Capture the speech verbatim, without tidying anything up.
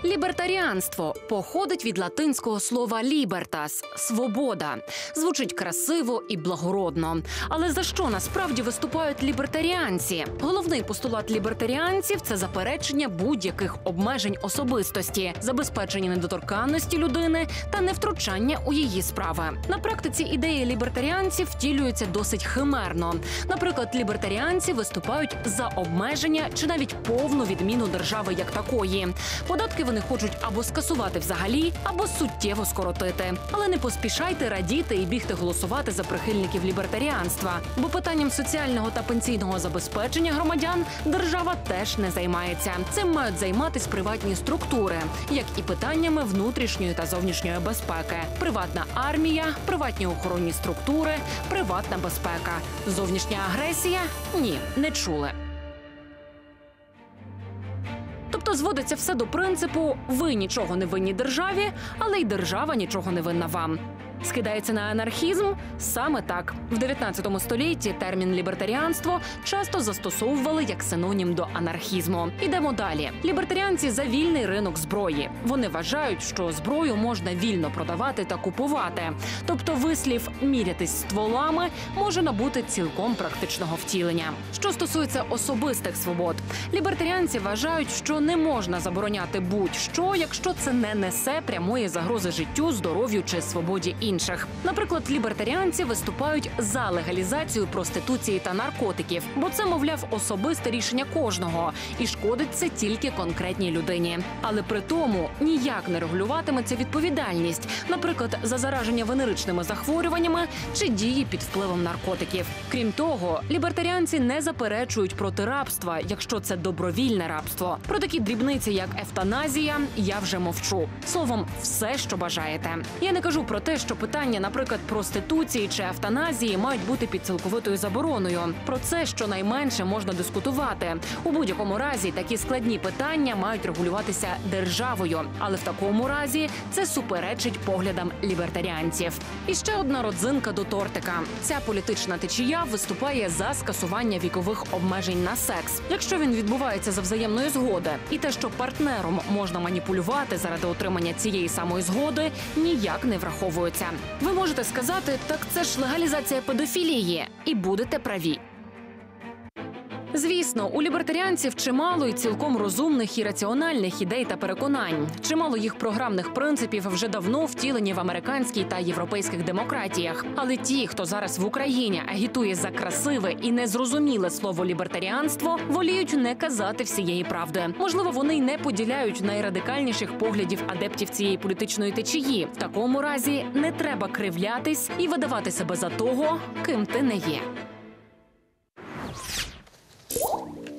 Лібертаріанство походить від латинського слова «libertas» – «свобода». Звучить красиво і благородно. Але за що насправді виступають лібертаріанці? Головний постулат лібертаріанців – це заперечення будь-яких обмежень особистості, забезпечення недоторканності людини та невтручання у її справи. На практиці ідеї лібертаріанців втілюються досить химерно. Наприклад, лібертаріанці виступають за обмеження чи навіть повну відміну держави як такої. Податки вони хочуть або скасувати взагалі, або суттєво скоротити. Але не поспішайте радіти і бігти голосувати за прихильників лібертаріанства, бо питанням соціального та пенсійного забезпечення громадян держава теж не займається. Цим мають займатися приватні структури, як і питаннями внутрішньої та зовнішньої безпеки. Приватна армія, приватні охоронні структури, приватна безпека. Зовнішня агресія? Ні, не чули. Тобто зводиться все до принципу «ви нічого не винні державі, але й держава нічого не винна вам». Скидається на анархізм? Саме так. В дев'ятнадцятому столітті термін «лібертаріанство» часто застосовували як синонім до анархізму. Ідемо далі. Лібертаріанці за вільний ринок зброї. Вони вважають, що зброю можна вільно продавати та купувати. Тобто вислів «мірятись стволами» може набути цілком практичного втілення. Що стосується особистих свобод, лібертаріанці вважають, що не можна забороняти будь-що, якщо це не несе прямої загрози життю, здоров'ю чи свободі інших. Інших. Наприклад, лібертаріанці виступають за легалізацію проституції та наркотиків, бо це, мовляв, особисте рішення кожного, і шкодить це тільки конкретній людині. Але при тому ніяк не регулюватиметься відповідальність, наприклад, за зараження венеричними захворюваннями чи дії під впливом наркотиків. Крім того, лібертаріанці не заперечують проти рабства, якщо це добровільне рабство. Про такі дрібниці, як евтаназія, я вже мовчу. Словом, все, що бажаєте. Я не кажу про те, що питання, наприклад, проституції чи евтаназії мають бути під цілковитою забороною. Про це щонайменше можна дискутувати. У будь-якому разі такі складні питання мають регулюватися державою. Але в такому разі це суперечить поглядам лібертаріанців. І ще одна родзинка до тортика. Ця політична течія виступає за скасування вікових обмежень на секс, якщо він відбувається за взаємної згоди. І те, що партнером можна маніпулювати заради отримання цієї самої згоди, ніяк не враховується. Ви можете сказати, так це ж легалізація педофілії, і будете праві. Звісно, у лібертаріанців чимало і цілком розумних і раціональних ідей та переконань. Чимало їх програмних принципів вже давно втілені в американській та європейських демократіях. Але ті, хто зараз в Україні агітує за красиве і незрозуміле слово «лібертаріанство», воліють не казати всієї правди. Можливо, вони й не поділяють найрадикальніших поглядів адептів цієї політичної течії. В такому разі не треба кривлятись і видавати себе за того, ким ти не є.